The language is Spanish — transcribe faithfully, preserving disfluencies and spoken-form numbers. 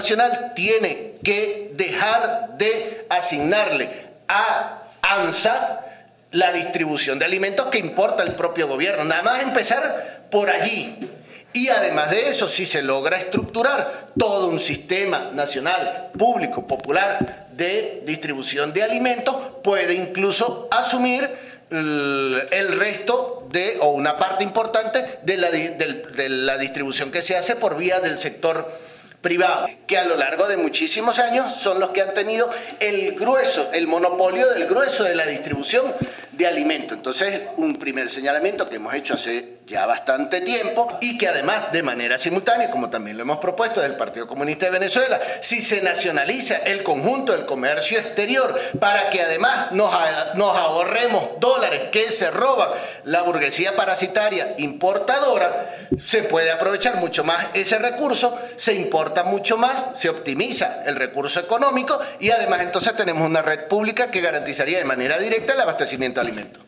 nacional tiene que dejar de asignarle a ANSA la distribución de alimentos que importa el propio gobierno. Nada más empezar por allí. Y además de eso, si se logra estructurar todo un sistema nacional, público, popular de distribución de alimentos, puede incluso asumir el, el resto de, o una parte importante de la, de, de la distribución que se hace por vía del sector privado, que a lo largo de muchísimos años son los que han tenido el grueso, el monopolio del grueso de la distribución de alimentos. Entonces, un primer señalamiento que hemos hecho hace ya bastante tiempo y que además de manera simultánea, como también lo hemos propuesto del Partido Comunista de Venezuela, si se nacionaliza el conjunto del comercio exterior para que además nos, nos ahorremos dólares que se roban la burguesía parasitaria importadora, se puede aprovechar mucho más ese recurso, se importa mucho más, se optimiza el recurso económico y además entonces tenemos una red pública que garantizaría de manera directa el abastecimiento de alimentos.